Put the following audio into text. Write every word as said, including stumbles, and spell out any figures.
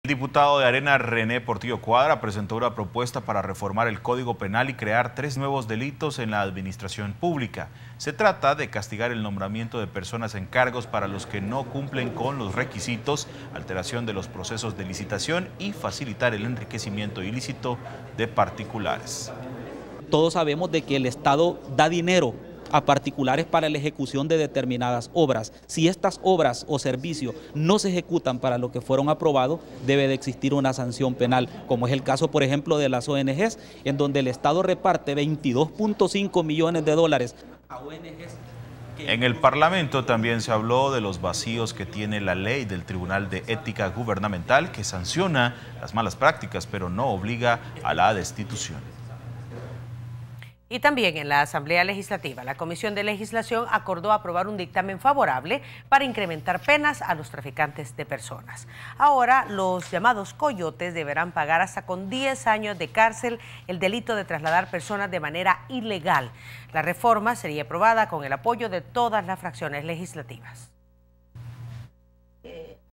El diputado de Arena, René Portillo Cuadra, presentó una propuesta para reformar el Código Penal y crear tres nuevos delitos en la administración pública. Se trata de castigar el nombramiento de personas en cargos para los que no cumplen con los requisitos, alteración de los procesos de licitación y facilitar el enriquecimiento ilícito de particulares. Todos sabemos de que el Estado da dinero a particulares para la ejecución de determinadas obras. Si estas obras o servicios no se ejecutan para lo que fueron aprobados, debe de existir una sanción penal, como es el caso, por ejemplo, de las O N Ges, en donde el Estado reparte veintidós punto cinco millones de dólares a O N Ges. En el Parlamento también se habló de los vacíos que tiene la ley del Tribunal de Ética Gubernamental, que sanciona las malas prácticas, pero no obliga a la destitución. Y también en la Asamblea Legislativa, la Comisión de Legislación acordó aprobar un dictamen favorable para incrementar penas a los traficantes de personas. Ahora, los llamados coyotes deberán pagar hasta con diez años de cárcel el delito de trasladar personas de manera ilegal. La reforma sería aprobada con el apoyo de todas las fracciones legislativas.